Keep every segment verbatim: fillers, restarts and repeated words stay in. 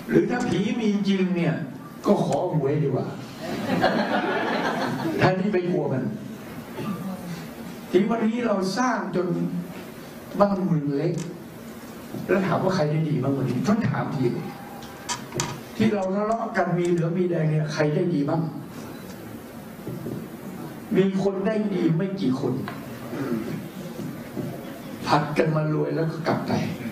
หรือถ้าผีมีจริงเนี่ยก็ขอหวยดีกว่าท่านที่ไปกลัวมันทีวันนี้เราสร้างจนบ้านเมืองเล็กแล้วถามว่าใครได้ดีบ้างวันนี้ต้องถามทีที่เราทะเลาะกันมีเหลือมีแดงเนี่ยใครได้ดีบ้างมีคนได้ดีไม่กี่คนผัดกันมารวยแล้วก็กลับไป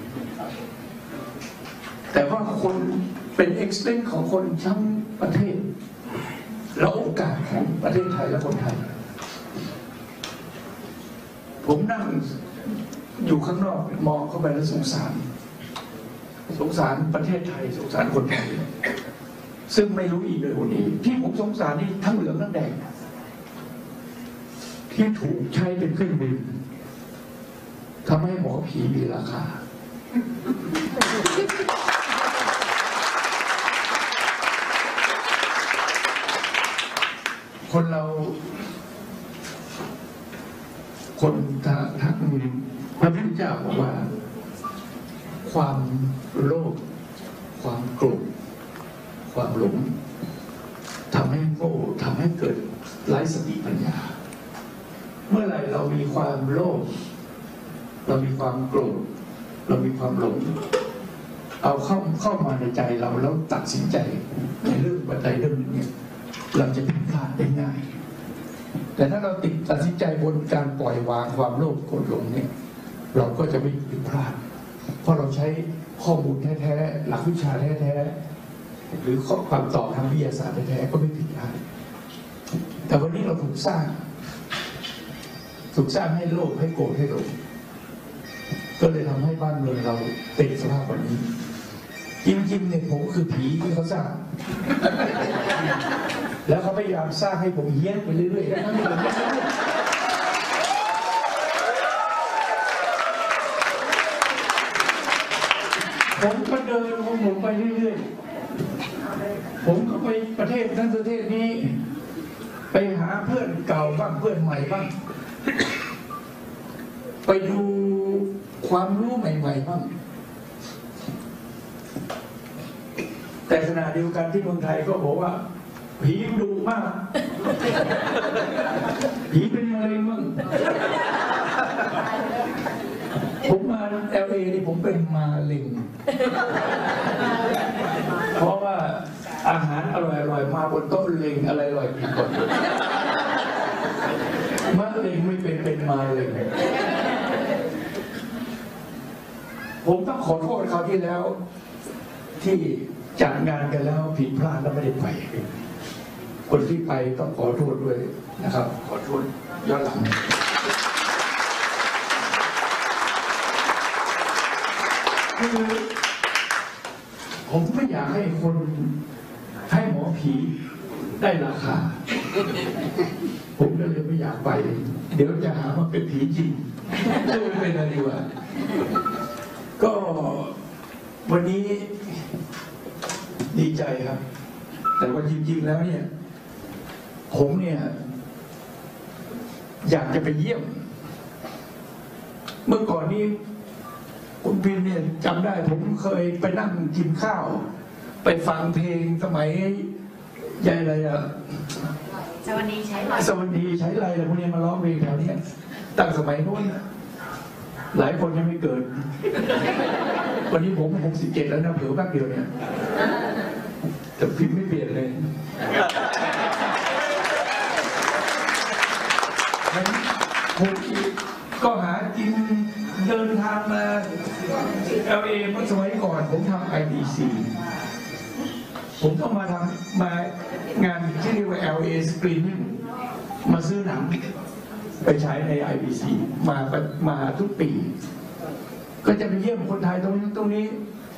แต่ว่าคนเป็นเอ็กซ์เทนของคนทั้งประเทศแล้วโอกาสของประเทศไทยและคนไทยผมนั่งอยู่ข้างนอกมองเข้าไปแล้วสงสารสงสารประเทศไทยสงสารคนไทยซึ่งไม่รู้อีกเลยวันนี้ที่ผมสงสารนี่ทั้งเหลืองทั้งแดงที่ถูกใช้เป็นเครื่องมือทำให้หมอผีมีราคาคนเราคนทางทางพระพุทธเจ้าบอกว่าความโลภความโกรธความหลงทำให้โง่ทำให้เกิดไร้สติปัญญาเมื่อไหร่เรามีความโลภเรามีความโกรธเรามีความหลงเอาเข้าเข้ามาในใจเราแล้วตัดสินใจในเรื่องปัจจัยเรื่องนี้เราจะผิดพลาดได้ง่ายแต่ถ้าเราติดตัดสินใจบนการปล่อยวางความโลภโกรธหลงเนี่ยเราก็จะไม่ผิดพลาดเพราะเราใช้ข้อมูลแท้ๆหลักวิชาแท้ๆหรือข้อความตอบทางวิทยาศาสตร์แท้ๆก็ไม่ผิดพลาดแต่วันนี้เราถูกสร้างถูกสร้างให้โลภให้โกรธให้หลงก็เลยทำให้บ้านเมืองเราเป็นสภาพแบบนี้จริงๆเนี่ยผมคือผีที่เขาสร้างแล้วเขาพยายามสร้างให้ผมเฮี้ยนไปเรื่อยๆแล้วนั่นเองผมก็เดินของผมไปเรื่อยๆผมก็ไปประเทศนั้นประเทศนี้ไปหาเพื่อนเก่าบ้างเพื่อนใหม่บ้างไปดูความรู้ใหม่ๆบ้างแต่ขณะเดียวกันที่เมืองไทยก็บอกว่าผีดุมากผีเป็นมะเร็งมั่งผมมา แอล เอ นี่ผมเป็นมะเร็งเพราะว่าอาหารอร่อยๆมาบนโต๊ะเล็งอะไรอร่อยผิดกฎมะเร็งไม่เป็นเป็นมะเร็งผมต้องขอโทษเขาที่แล้วที่จัดงานกันแล้วผิดพลาดแล้วไม่ได้ไปคนที่ไปต้องขอโทษด้วยนะครับขอโทษย้อนหลังคือผมไม่อยากให้คนให้หมอผีได้ราคาผมก็เลยไม่อยากไปเดี๋ยวจะหาว่าเป็นผีจริงจะไม่เป็นอะไรดีกว่าก็วันนี้ดีใจครับแต่ว่าจริงๆแล้วเนี่ยผมเนี่ยอยากจะไปเยี่ยมเมื่อก่อนนี้คุณพินเนี่ยจำได้ผมเคยไปนั่งกินข้าวไปฟังเพลงสมัยยายอะไรอะสวัสดีใช้ไรสวัสดีใช้ไรอะไรพวกนี้มาร้องเพลงแถวนี้ตั้งสมัยโน้นหลายคนยังไม่เกิดวันนี้ผมหกสิบเจ็ดแล้วนะเผื่อแป๊บเดียวเนี่ยแต่พิมพ์ไม่เปลี่ยนเลยผมก็หากินเดินทางมา แอล เอ เมื่อสมัยก่อนผมทำ ไอ บี ซี ผมต้องมาทำมางานที่เรียกว่า แอล เอ Screening มาซื้อหนังไปใช้ใน ไอ บี ซี มามาทุกปีก็จะไปเยี่ยมคนไทยตรงนี้ตรงนี้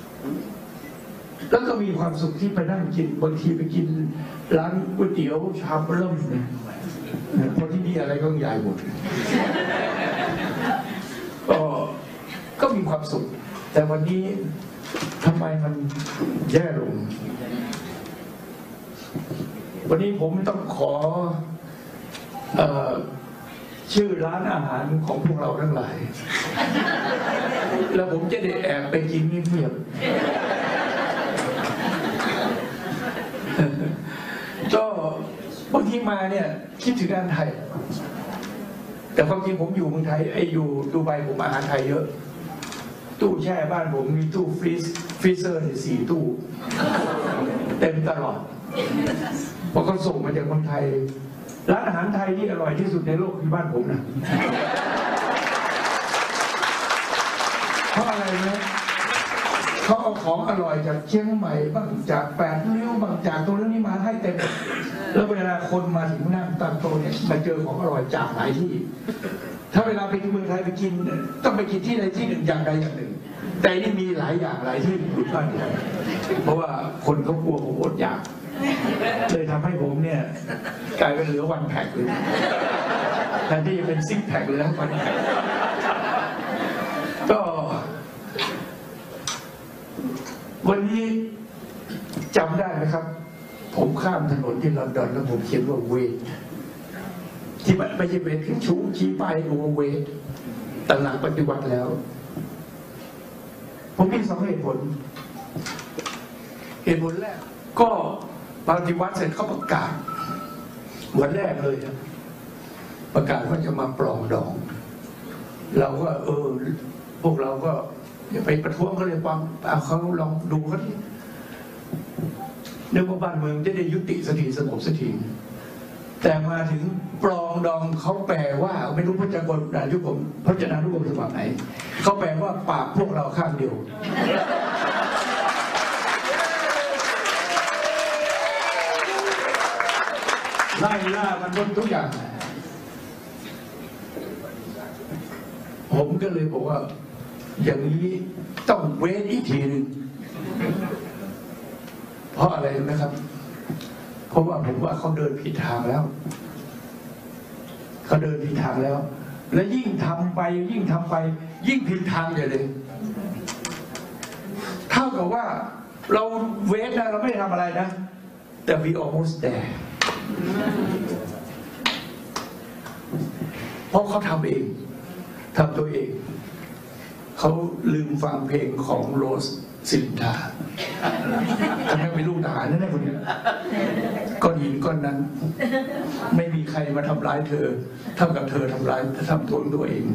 แล้วก็มีความสุขที่ไปนั่งกินบางทีไปกินร้านก๋วยเตี๋ยวชามเริ่มเนี่ยเพราะที่นี่อะไรก็ใหญ่หมดก็ก็มีความสุขแต่วันนี้ทำไมมันแย่ลงวันนี้ผมต้องขอเอ่อชื่อร้านอาหารของพวกเราทั้งหลายแล้วผมจะได้แอบไปกินเงียบๆทีมาเนี่ยคิดถึงอาหารไทยแต่ความจริงผมอยู่เมืองไทยไอ้อยู่ดูไบผมอาหารไทยเยอะตู้แช่บ้านผมมีตู้ฟรีซฟรีเซอร์เนี่ยสี่ตู้เต็มตลอดพอเขาส่งมาจากเมืองไทยร้านอาหารไทยที่อร่อยที่สุดในโลกคือบ้านผมนะเพราะอะไรนะเขาเอาของอร่อยจากเชียงใหม่บ้างจากแปดริ้วบางจากตรงนี้มาให้เต็มแล้วเวลาคนมาถึงนั่งตั้งโต๊ะเนี่ยมาเจอของอร่อยจากหลายที่ถ้าเวลาไปเมืองไทยไปกินต้องไปกินที่ใดที่หนึ่งอย่างใดอย่างหนึ่งแต่นี่มีหลายอย่างหลายที่อยู่บ้านผมเพราะว่าคนเขากลัวผมอดอยากเลยทำให้ผมเนี่ยกลายเป็นเหลือวันแพ็คเลยแทนที่จะเป็นซิกแพ็คเลยนะวันแพ็คก็วันนี้จำได้ไหมครับผมข้ามถนนที่ลอนดอนแล้วผมเขียนว่าเวทที่มันไม่ใช่เวทคือชูชี้ไปโอเวทแต่หลังปฏิวัติแล้วผมมีสองเหตุผลเหตุผลแรกก็ปฏิวัติเสร็จเขาประกาศวันแรกเลยนะประกาศว่าจะมาปลองดองเราก็เออพวกเราก็อย่าไปประท้วงเขาเลยฟังเอาเขาลองดูเขาที่เนื่องว่าบ้านเมืองจะได้ยุติสักทีสงบสักทีแต่มาถึงปลองดองเขาแปลว่าไม่รู้พจนานุกรมยุคผมพจนานุกรมฉบับไหนเขาแปลว่าปากพวกเราข้างเดียวไล่ล่ามันบนทุกอย่างผมก็เลยบอกว่าอย่างนี้ต้องเวทอีกทีหนึ่งเพราะอะไรนะครับเพราะว่าผมว่าเขาเดินผิดทางแล้วเขาเดินผิดทางแล้วและยิ่งทำไปยิ่งทำไปยิ่งผิดทางใหญ่เลยเท่ากับว่าเราเวทนะเราไม่ทำอะไรนะแต่ we almost there เพราะเขาทำเองทำตัวเองเขาลืมฟังเพลงของโรสสิรินทาทำไมเป็นลูกทหารนั่นแหละคนนี้ก้อนหินก้อนนั้นไม่มีใครมาทำร้ายเธอเท่ากับเธอทำร้ายทำตัวตัวเอง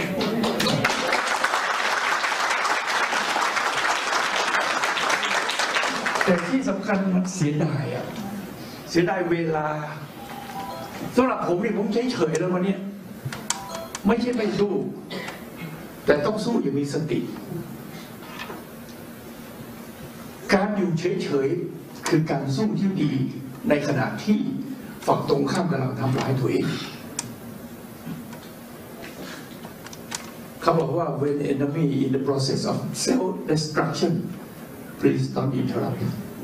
แต่ที่สำคัญมันเสียดายอะเสียดายเวลาสำหรับผมนี่ผมเฉยๆแล้ววันนี้ไม่ใช่ไม่สู้แต่ต้องสู้อย่างมีสติการอยู่เฉยๆคือการสู้ที่ดีในขณะที่ฝั่งตรงข้ามกำลังทำร้ายตัวเองเขาบอกว่า when enemy in the process of self destruction please don't interrupt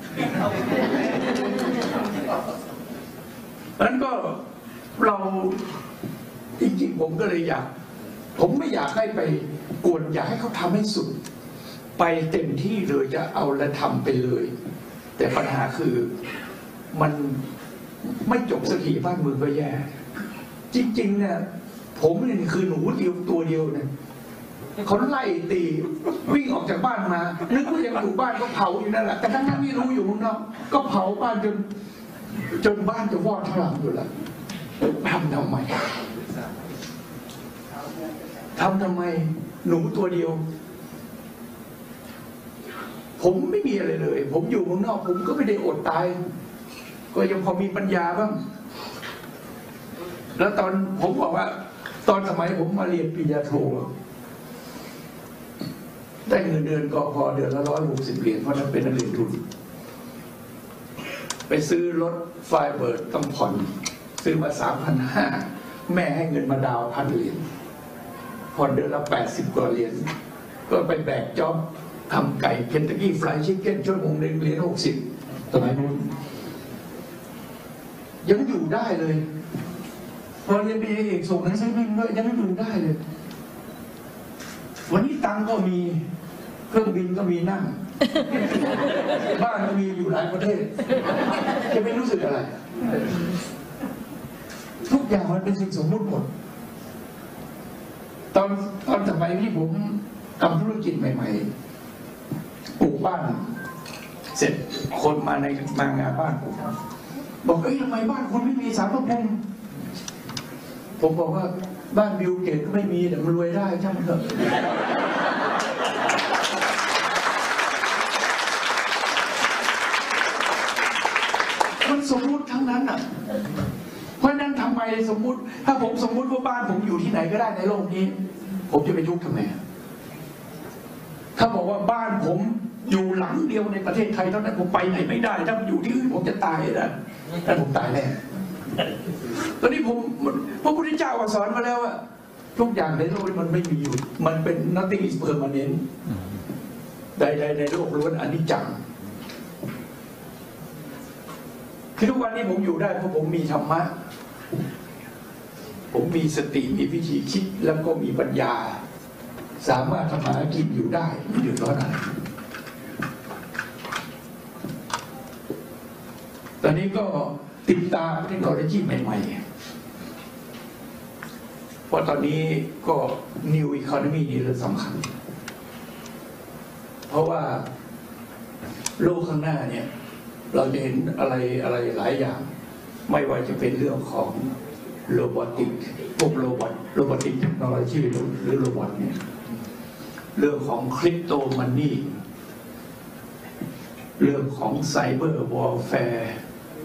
นั้นก็เราจริงๆผมก็เลยอยากผมไม่อยากให้ไปกวนอยากให้เขาทำให้สุดไปเต็มที่เลยจะเอาและทำไปเลยแต่ปัญหาคือมันไม่จบสักทีบ้านเมืองก็แย่จริงๆเนี่ยผมนี่คือหนูเดียวตัวเดียวเนี่ยเขาไล่ตีวิ่งออกจากบ้านมานึกว่ายังอยู่บ้านก็เผาอยู่นั่นแหละแต่ทั้งนั้นไม่รู้อยู่ข้างนอกก็เผาบ้านจนจนบ้านจะวอดทั้งหลังอยู่แล้วทำทำไมทำทำไมหนูตัวเดียวผมไม่มีอะไรเลยผมอยู่เมืองนอกผมก็ไม่ได้อดตายก็ยังพอมีปัญญาบ้างแล้วตอนผมบอกว่าตอนสมัยผมมาเรียนปริญญาโทได้เงินเดือนกพเดือนละร้อยหกสิบเหรียญเพราะนั้นเป็นนักเรียนทุนไปซื้อรถไฟเบิร์ดต้องผ่อนซื้อมาสามพันห้าแม่ให้เงินมาดาวพันเหรียญผ่อนเดือนละแปดสิบกว่าเหรียญก็ไปแบกจ็อบทำไก่เคนตักกี้ฟรายชิคเก้นชั่วโมงหนึ่งเหรียญหกสิบสมัยนู้นยังอยู่ได้เลยพอเรียนปริญญาเอกส่งหนังสือพิมพ์ด้วยยังอยู่ได้เลยวันนี้ตังก็มีเครื่องบินก็มีนั่งบ้านก็มีอยู่หลายประเทศจะไม่รู้สึกอะไรทุกอย่างมันเป็นสิ่งสมมุติหมดตอนตอนสมัยที่ผมทำธุรกิจใหม่ๆปลูกบ้านเสร็จคนมาในมางานบ้านผมบอกเอ้ยทำไมบ้านคุณไม่มีศาลพระภูมิผมบอกว่าบ้านบิลเกตก็ไม่มีแต่มันรวยได้ใช่ไหมครับมันสมมุติทั้งนั้นอ่ะเพราะนั้นทำไมสมมุติถ้าผมสมมุติว่าบ้านผมอยู่ที่ไหนก็ได้ในโลกนี้ผมจะไปทุกข์ทำไมถ้าบอกว่าบ้านผมอยู่หลังเดียวในประเทศไทยเท่านั้นผมไปไหนไม่ได้ถ้าอยู่ที่อื่นผมจะตายนะแต่ผมตายแน่ตอนนี้ผมพระพุทธเจ้าสอนมาแล้วว่าทุกอย่างในโลกนี้มันไม่มีอยู่มันเป็น nothing is permanent ใดๆในโลกล้วนอนิจจังคือทุกวันนี้ผมอยู่ได้เพราะผมมีธรรมะผมมีสติมีวิธีคิดแล้วก็มีปัญญาสามารถทำมาหากินอยู่ได้ไม่เดือดร้อนอะไรตอนนี้ก็ติดตามเทคโนโลยีใหม่ๆเพราะตอนนี้ก็ New Economy นี่เรื่องสำคัญเพราะว่าโลกข้างหน้าเนี่ยเราจะเห็นอะไรอะไรหลายอย่างไม่ว่าจะเป็นเรื่องของโรบอติกพวกโรบอทโรบอติกเทคโนโลยีหรือโรบอทเนี่ยเรื่องของคริปโตมันนี่เรื่องของไซเบอร์วอร์แฟร์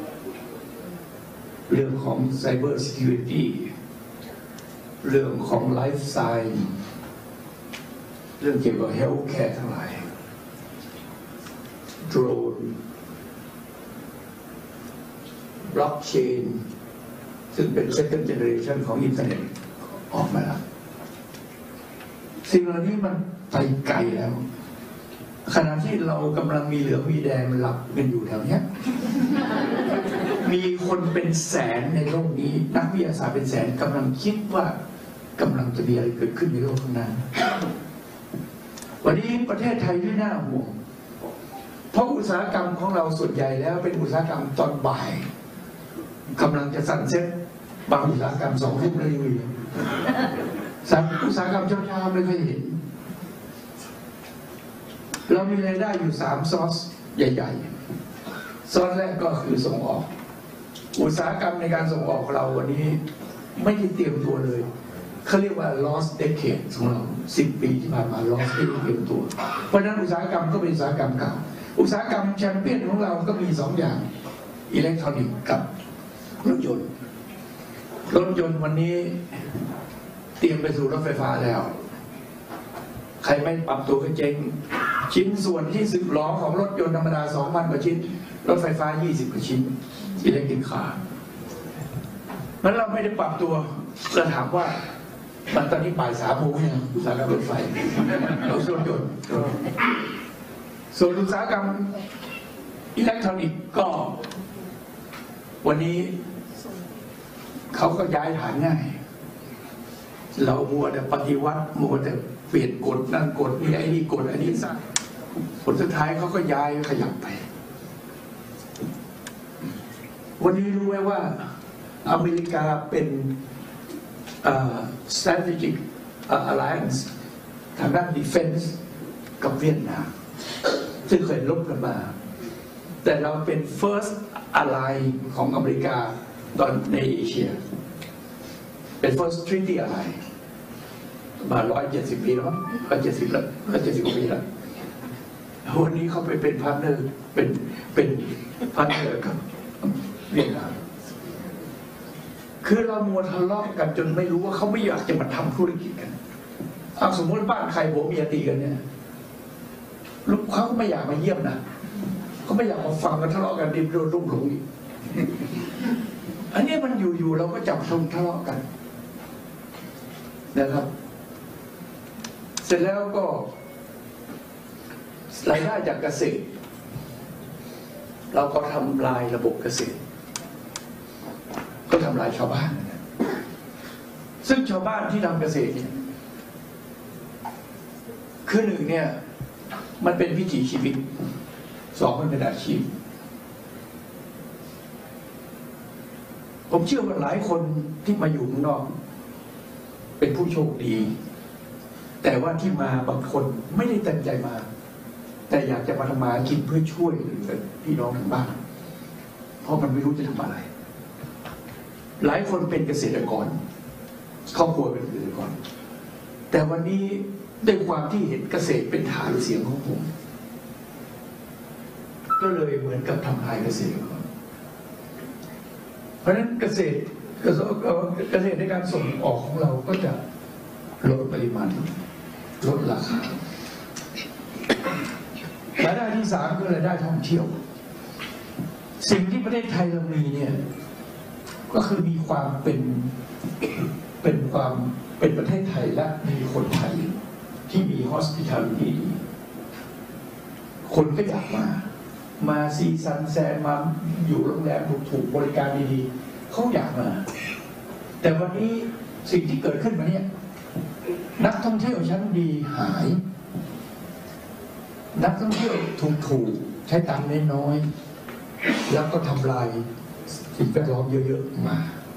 เรื่องของไซเบอร์ซิเคียวริตี้เรื่องของไลฟ์สไตล์เรื่องเกี่ยวกับเฮลท์แคร์ทั้งหลายโดรนบล็อกเชนซึ่งเป็น second generation ของอินเทอร์เน็ตออกมาแล้วสิ่งเหล่านี้มันไปไกลแล้วขณะที่เรากำลังมีเหลืองมีแดงหลับกันอยู่แถวนี้มีคนเป็นแสนในโลกนี้นักวิทยาศาสตร์เป็นแสนกำลังคิดว่ากำลังจะมีอะไรเกิดขึ้นในโลกข้างหน้าวันนี้ประเทศไทยที่น่าห่วงเพราะอุตสาหกรรมของเราส่วนใหญ่แล้วเป็นอุตสาหกรรมตอนบ่ายกำลังจะสั่นเซ็ตบางอุตสาหกรรมสองทุ่มเลยอยู่สามอุตสาหกรรมเช้าๆไม่เคยเห็นเรามีรายได้อยู่สามซอสใหญ่ๆซอสแรกก็คือส่งออกอุตสาหกรรมในการส่งออกของเราวันนี้ไม่ได้เตรียมตัวเลยเขาเรียกว่า lost decade ของเราสิบปีที่ผ่านมา lost ไม่ได้เตรียมตัวเพราะฉะนั้นอุตสาหกรรมก็เป็นอุตสาหกรรมเก่าอุตสาหกรรมแชมเปี้ยนของเราก็มีสองอย่างอิเล็กทรอนิกส์กับรถยนต์รถยนต์วันนี้เตรียมไปสู่รถไฟฟ้าแล้วใครไม่ปรับตัวก็เจ๊งชิ้นส่วนที่สึกหรอของรถยนต์ธรรมดาสองพันกว่าชิ้นรถไฟฟ้ายี่สิบกว่าชิ้นอิเล็กทริกคาร์นั้นเราไม่ได้ปรับตัวเราถามว่ามันตอนนี้บ่ายสามโมงเนี่ยอุตสาหกรรมรถไฟรถยนต์ส่วนอุตสาหกรรมอิเล็กทรอนิกส์ก็วันนี้เขาก็ย้ายฐานง่ายเรามัวแต่ปฏิวัติมัวแต่เปลี่ยนกฎนั่นกฎนี่ไอ้นี่กฎอันนี้สั่งผลสุดท้ายเขาก็ย้ายขยับไปวันนี้รู้ไหมว่าอเมริกาเป็น strategic alliance ทางด้าน defense กับเวียดนามซึ่งเคยลบกันมาแต่เราเป็น first ally ของอเมริกาตอนในเอเชียเป็น first treaty ally มาร้อยเจ็ดสิบปีแล้วมั้งร้อยเจ็ดสิบแล้วร้อยเจ็ดสิบกว่าปีแล้ววันนี้เขาไปเป็นพาร์ทเนอร์เป็นเป็นพาร์ทเนอร์กับเวียดนามคือเรามัวทะเลาะกันจนไม่รู้ว่าเขาไม่อยากจะมาทำธุรกิจกันเอาสมมติบ้านใครผัวเมียตีกันเนี่ยลูกเขาไม่อยากมาเยี่ยมนะเขาไม่อยากมาฟังกันทะเลาะกันดิบโดนรุ่มหลงอีกอันนี้มันอยู่ๆเราก็จับทงทะเลาะกันนะครับเสร็จแล้วก็รายได้จากเกษตรเราก็ทำลายระบบเกษตรก็ทำลายชาวบ้านซึ่งชาวบ้านที่ทำเกษตรเนี่ยคือหนึ่งเนี่ยมันเป็นวิถีชีวิตสองมันเป็นอาชีพผมเชื่อว่าหลายคนที่มาอยู่ข้างนอกเป็นผู้โชคดีแต่ว่าที่มาบางคนไม่ได้ตั้งใจมาแต่อยากจะมาทำมากินเพื่อช่วยเหลือพี่น้องทางบ้านผราะมันไม่รู้จะทำอะไรหลายคนเป็นเกษตรกรครอบครัวเป็นเกษตรกรแต่วันนี้ด้วยความที่เห็นเกษตรเป็นฐานเสียงของผมก็เลยเหมือนกับทำลายเกษตรกรเพราะฉะนั้นเกษตรเกษตรในการส่งออกของเราก็จะลดปริมาณลดราคารายได้ที่สามคือรายได้ท่องเที่ยวสิ่งที่ประเทศไทยเรามีเนี่ยก็คือมีความเป็นเป็นความเป็นประเทศไทยและมีคนไทยที่มี hospitality คนก็อยากมามาซีซันแซนมาอยู่โรงแรมถูกๆบริการดีๆเขาอยากมาแต่วันนี้สิ่งที่เกิดขึ้นมาเนี่ยนักท่องเที่ยวชั้นดีหายนักท่องเที่ยวถูกๆใช้ตังค์น้อยๆแล้วก็ทำลายสิ่งแวดล้อมเยอะๆมา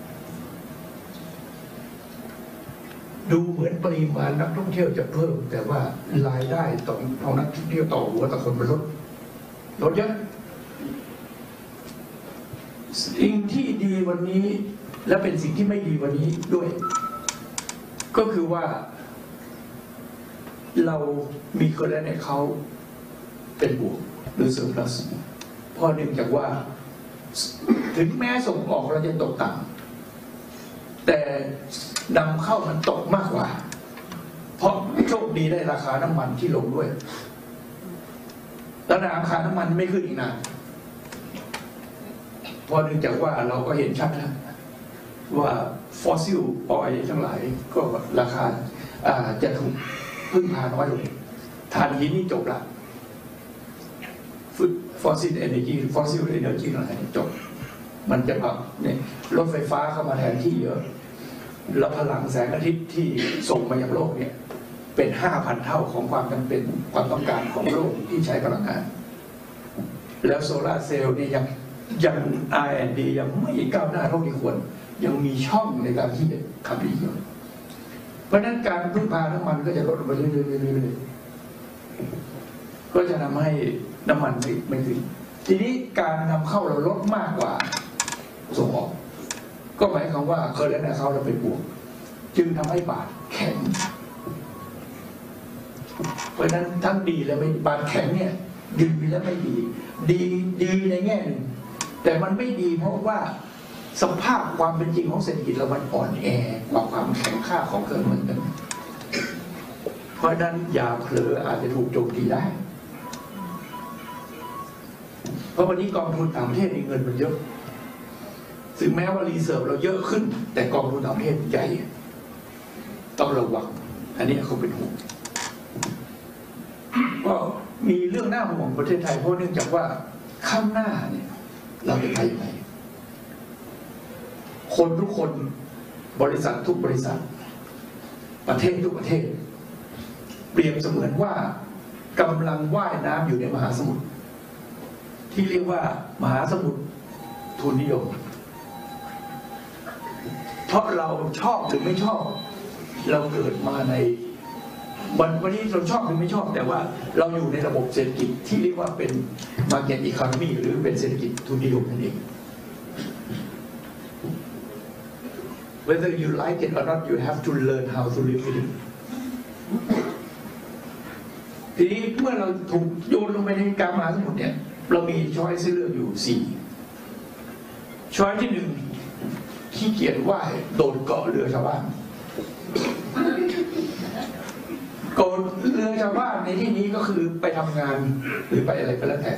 ดูเหมือนปริมาณนักท่องเที่ยวจะเพิ่มแต่ว่ารายได้ต่อเอานักท่องเที่ยวต่อหัวต่อคนมันลดลดเยอะสิ่งที่ดีวันนี้และเป็นสิ่งที่ไม่ดีวันนี้ด้วยก็คือว่าเรามีคนและในเขาเป็นบวกหรือเสริมพลัสเพราะเนื่องจากว่าถึงแม้ส่งออกเราจะตกต่ำแต่นำเข้ามันตกมากกว่าเพราะโชคดีได้ราคาน้ำมันที่ลงด้วยแล้วราคาน้ำมันไม่ขึ้นอีกนานเพราะเนื่องจากว่าเราก็เห็นชัดนะว่าฟอสซิลออยล์ทั้งหลายก็ราคาจะถูกพึ่งพาน้อยลงถ่านหินนี่จบละฟอสซิลเอเนจีฟอสซิลเอเนจีอะไรจบมันจะแบบเนี่ยรถไฟฟ้าเข้ามาแทนที่เยอะแล้วพลังแสงอาทิตย์ที่ส่งมายังโลกเนี่ยเป็นห้าพันเท่าของความจำเป็นความต้องการของโลกที่ใช้พลังงานแล้วโซลาร์เซลล์นี่ยังยัง อาร์ แอนด์ ดี ยังไม่ก้าวหน้าเท่าที่ควรยังมีช่องในการที่จะทำอีกอยู่เพราะนั้นการพึ่งพาน้ำมันก็จะลดลงไปเรื่อยๆก็จะทำให้น้ำมันไม่ไม่ถึงทีนี้การนำเข้าเราลดมากกว่าส่งออกก็หมายความว่าเคยแล้วนะเขาเราเป็นบวกจึงทำให้บาทแข็งเพราะฉะนั้นทั้งดีและไม่บาทแข็งเนี่ยดีและไม่ดีดีดีในแง่หนึ่งแต่มันไม่ดีเพราะว่าสภาพความเป็นจริงของเศรษฐกิจเรามันอ่อนแอกว่าความแข็งค่าของเครื่องมือกันเพราะฉะนั้นอย่าเผลออาจจะถูกโจมตีได้เพราะวันนี้กองทุนต่างประเทศเงินมันเยอะถึงแม้ว่ารีเซิร์ฟเราเยอะขึ้นแต่กองทุนต่างประเทศใหญ่ต้องระวังอันนี้เขาเป็นห่วงก็มีเรื่องน่าห่วงประเทศไทยเพราะเนื่องจากว่าข้างหน้าเนี่ยเราจะไปยังไงคนทุกคนบริษัททุกบริษัทประเทศทุกประเทศเปรียบเสมือนว่ากำลังว่ายน้ำอยู่ในมหาสมุทรที่เรียกว่ามหาสมุทรทุนนิยมเพราะเราชอบหรือไม่ชอบเราเกิดมาในวันวันนี้เราชอบหรือไม่ชอบแต่ว่าเราอยู่ในระบบเศรษฐกิจที่เรียกว่าเป็น market economy หรือเป็นเศรษฐกิจทุนนิยมนั่นเอง whether you like it or not you have to learn how to live with it ทีนี้เมื่อเราถูกโยนลงไปในกลางมหาสมุทรเนี่ยเรามีช้อยส์เลือกอยู่สี่ช้อยที่หนึ่งขี้เกียจว่ายโดนเกาะเรือชาวบ้านเกาะเรือชาวบ้านในที่นี้ก็คือไปทำงานหรือไปอะไรก็แล้วแต่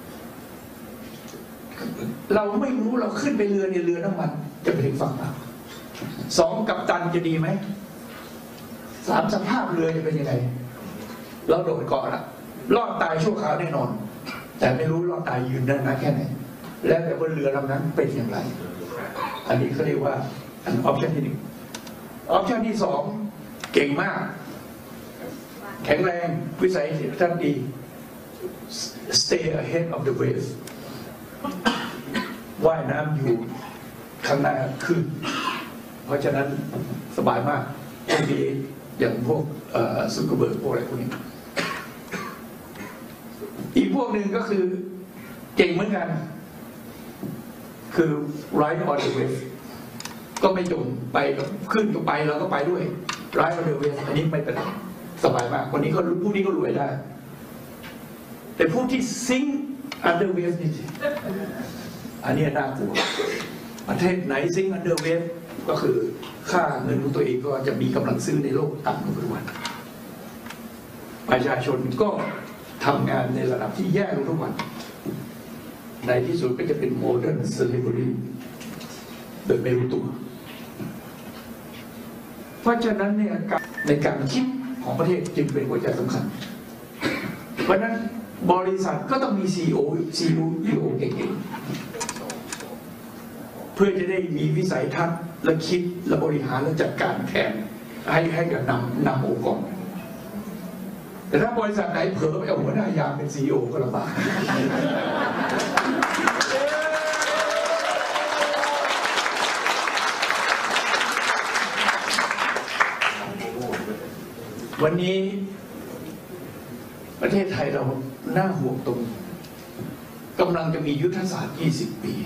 เราไม่รู้เราขึ้นไปเรือในเรือน้ำมันจะไปถึงฝั่งไหนสองกัปตันจะดีไหมสามสภาพเรือจะเป็นยังไงเราโดนเกาะละรอดตายชั่วคราวแน่นอนแต่ไม่รู้รอดตายยืนได้นานแค่ไหนแล้วแต่ว่าเรือลำนั้นเป็นอย่างไรอันนี้เขาเรียกว่าอันออปชั่นที่หนึ่งออปชั่นที่สองเก่งมากแข็งแรงวิสัยทัศน์ดี stay ahead of the wave ว่ายน้ำอยู่ข้างหน้าขึ้นเพราะฉะนั้นสบายมากพวกนี้อย่างพวกซุกเกอร์เบิร์กพวกอะไรพวกนี้อีกพวกหนึ่งก็คือเก่งเหมือนกันคือ ride on the wave ก็ไม่จมไปขึ้นก็ไปเราก็ไปด้วย ride on the wave อันนี้ไม่เป็นไรสบายมากวันนี้ก็ผู้นี้ก็รวยได้แต่ผู้ที่ sink under wave นี่สิอันนี้น่ากลัวประเทศไหน sink under wave ก็คือค่าเงินของตัวเองก็จะมีกำลังซื้อในโลกต่ำลงทุกวันประชาชนก็ทำงานในระดับที่แย่ลงทุกวันในที่สุดก็จะเป็น modern slavery โดยไม่รู้ตัวเพราะฉะนั้นเนี่ยในการคิดของประเทศจึงเป็นหัวใจสำคัญเพราะนั้นบริษัทก็ต้องมี ซี อี โอ ซี อี โอ เก่งๆเพื่อจะได้มีวิสัยทัศน์และคิดและบริหารและจัดการแทนให้ให้กับนำนำองค์กรแต่ถ้าบริษัทไหนเผลอไปเอาหัวหน้ายามเป็น ซี อี โอ ก็ลำบากวันนี้ประเทศไทยเราน่าห่วงตรงกำลังจะมียุทธศาสตร์ยี่สิบปี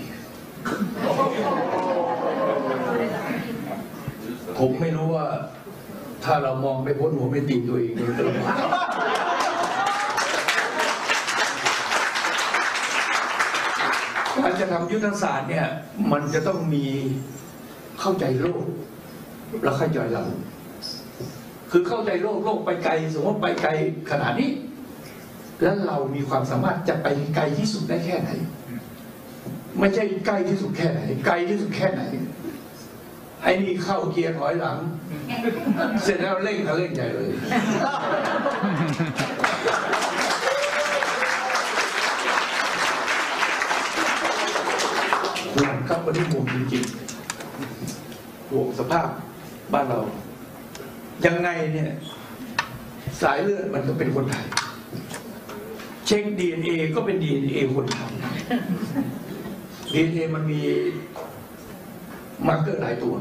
ผมไม่รู้ว่าถ้าเรามองไปพ้นหัวไม่ตีตัวเองเลยจะลำบากการจะทำยุทธศาสตร์เนี่ยมันจะต้องมีเข้าใจโลกและเข้าใจเราคือเข้าใจโลกโลกไปไกลสมมติไปไกลขนาดนี้แล้วเรามีความสามารถจะไปไกลที่สุดได้แค่ไหนไม่ใช่ใกล้ที่สุดแค่ไหนไกลที่สุดแค่ไหนไอ้นี่เข้าเกียร์ถอยหลังเสร็จแล้วเร่งก็เร่งใหญ่เลยห่วงครับวันนี้ห่วงจริงๆห่วงสภาพบ้านเรายังไงเนี่ยสายเลือดมันก็เป็นคนไทยเช็ค ดี เอ็น เอ ก็เป็น ดี เอ็น เอ คนไทย ดี เอ็น เอ มันมีมาร์กเกอร์หลายตัว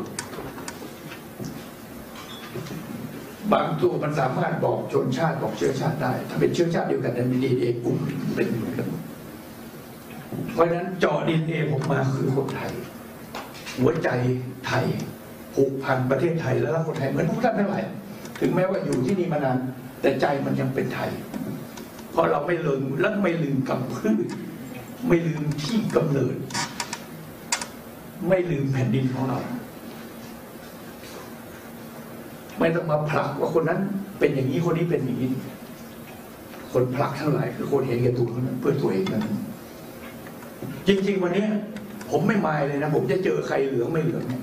บางตัวมันสามารถบอกชนชาติบอกเชื้อชาติได้ถ้าเป็นเชื้อชาติเดียวกันนั้นมี ดี เอ็น เอ กลุ่มเป็นเหมือนกันเพราะฉะนั้นจอ ดี เอ็น เอ ผมมาคือคนไทยหัวใจไทยผูกพันประเทศไทยและรักคนไทยเหมือนพวกท่านทั้งหลายถึงแม้ว่าอยู่ที่นี่มานานแต่ใจมันยังเป็นไทยเพราะเราไม่ลืมและไม่ลืมกำพืชไม่ลืมที่กำเนิดไม่ลืมแผ่นดินของเราไม่ต้องมาผลักว่าคนนั้นเป็นอย่างนี้คนนี้เป็นอย่างนี้คนผลักเท่าไหร่คือคนเห็นแก่ตัวนั้นเพื่อตัวเองนั้นจริงๆวันนี้ผมไม่มายเลยนะผมจะเจอใครเหลืองไม่เหลือง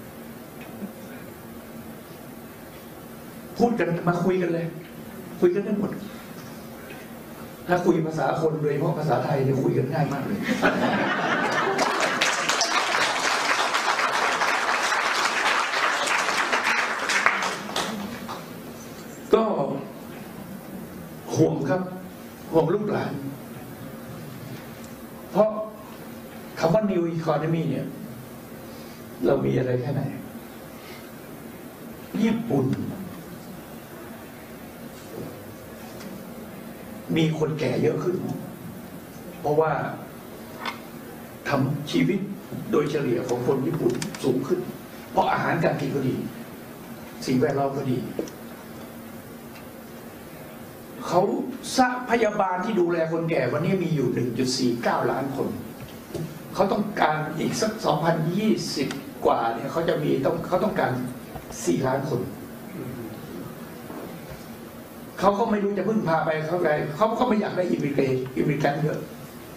พูดกันมาคุยกันเลยคุยกันได้หมดถ้าคุยภาษาคนโดยเฉพาะภาษาไทยเนี่ยคุยกันง่ายมากเลยก็ห่วงครับห่วงลูกหลานเพราะคำว่า New Economy เนี่ยเรามีอะไรแค่ไหนญี่ปุ่นมีคนแก่เยอะขึ้นเพราะว่าทำชีวิตโดยเฉลี่ยของคนญี่ปุ่นสูงขึ้นเพราะอาหารการกินก็ดีสิ่งแวดล้อมก็ดีเขาสร้างพยาบาลที่ดูแลคนแก่วันนี้มีอยู่ หนึ่งจุดสี่เก้า ล้านคนเขาต้องการอีกสักสองพันยี่สิบกว่าเนี่ยเขาจะมีต้องเขาต้องการสี่ล้านคนเขาก็ไม่รู้จะพึ่งพาไปเขาไงเขาเขาไม่อยากได้อิมิเกรตอิมิเกรนเยอะ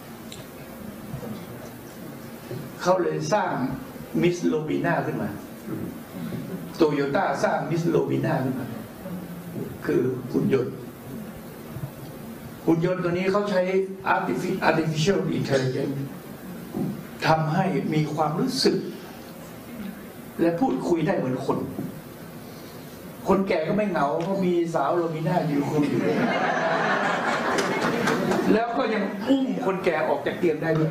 เขาเลยสร้างมิสโลบิน่าขึ้นมาโตโยต้าสร้างมิสโลบิน่าขึ้นมาคือหุ่นยนต์หุ่นยนต์ตัวนี้เขาใช้ artificial intelligence ทำให้มีความรู้สึกและพูดคุยได้เหมือนคนคนแก่ก็ไม่เหงาเพราะมีสาวโลมิน่าอยู่คุยอยู่แล้วก็ยังอุ้มคนแก่ออกจากเตียงได้ด้วย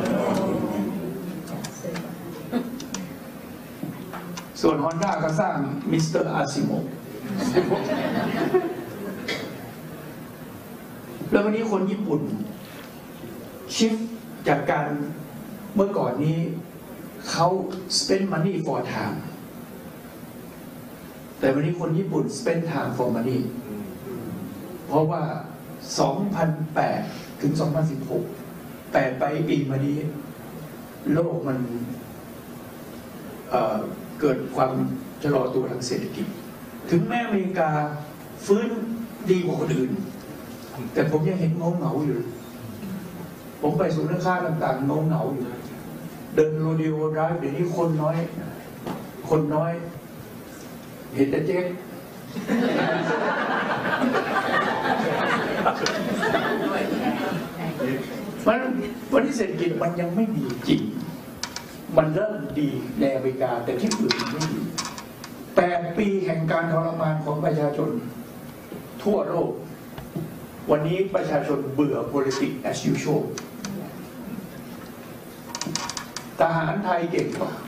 ส่วนฮอนด้าก็สร้างมิสเตอร์อาซิโมแล้ววันนี้คนญี่ปุ่นชิฟจากการเมื่อก่อนนี้เขา spend money for time แต่วันนี้คนญี่ปุ่น spend time for money เพราะว่า สองพันแปด ถึง สองพันสิบหก แปดไปปีมานี้โลกมัน เอ่อ เกิดความชะลอตัวทางเศรษฐกิจถึงแม้อเมริกาฟื้นดีกว่าคนอื่นแต่ผมยังเห็นเงาเหงาอยู่ผมไปศูนย์การค้าต่างๆเงาเหงาอยู่เดินโรดิโอไดรฟ์เดี๋ยวนี้คนน้อยคนน้อยเห็นแต่เจ๊กมันวันนี้เศรษฐกิจมันยังไม่ดีจริงมันเริ่มดีในอเมริกาแต่ที่อื่นไม่ดีแปดปีแห่งการทรมานของประชาชนทั่วโลกวันนี้ประชาชนเบื่อ politics as usual ทหารไทยเก่งกว่า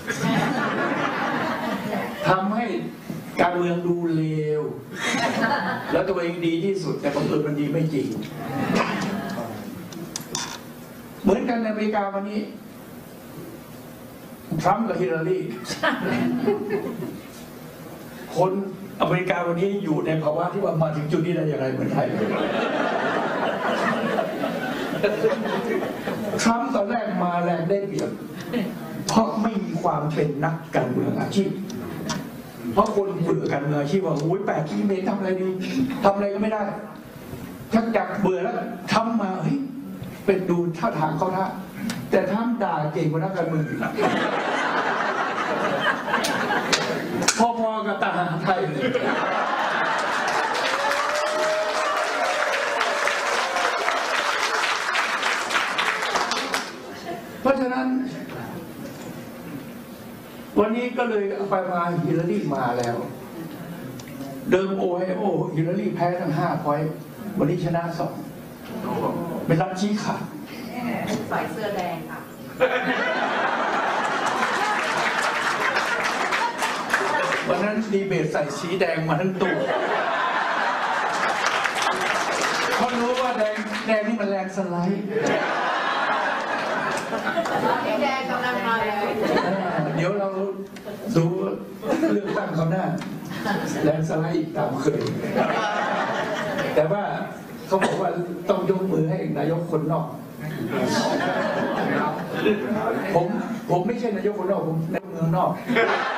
ทำให้การเมืองดูเลวแล้วตัวเองดีที่สุดแต่บังเอิญมันดีไม่จริงเหมือนกันในอเมริกาวันนี้ทรัมป์กับฮิลลารีคนอเมริกาวันนี้อยู่ในภาวะที่ว่ามาถึงจุดนี้ได้อย่างไรเหมือนไทยทรัมป์ตอนแรกมาแรงได้เปรียบเพราะไม่มีความเป็นนักการเมืองอาชีพเพราะคนเบื่อการเมืองอาชีพว่าโอ้ยแปดปีเมย์ทำอะไรดีทำอะไรก็ไม่ได้ชักจักเบื่อแล้วทำมาเฮ้ยเป็นดูท่าทางเขาท่าแต่ทำด่าเก่งกว่านักการเมืองอยู่พอๆกับทหารไทยเลยเพราะฉะนั้นวันนี้ก็เลยเอาไปมาฮิลลารีมาแล้วเดิมโอไฮโอฮิลลารีแพ้ทั้งห้าพอยต์วันนี้ชนะสองเป็นรัฐชี้ขาดใส่เสื้อแดงค่ะวันนั้นดีเบตใส่สีแดงมาทั้งตัวเขารู้ว่าแดงแดงนี่มันแรงสไลด์สีแดงกำลังมาเลยเดี๋ยวเราดูเรื่องตั้งเขาหน้าแรงสไลด์อีกตามเคยแต่ว่าเขาบอกว่าต้องยกมือให้นายกคนนอกผมผมไม่ใช่นายกคนนอกผมนายกเมืองนอก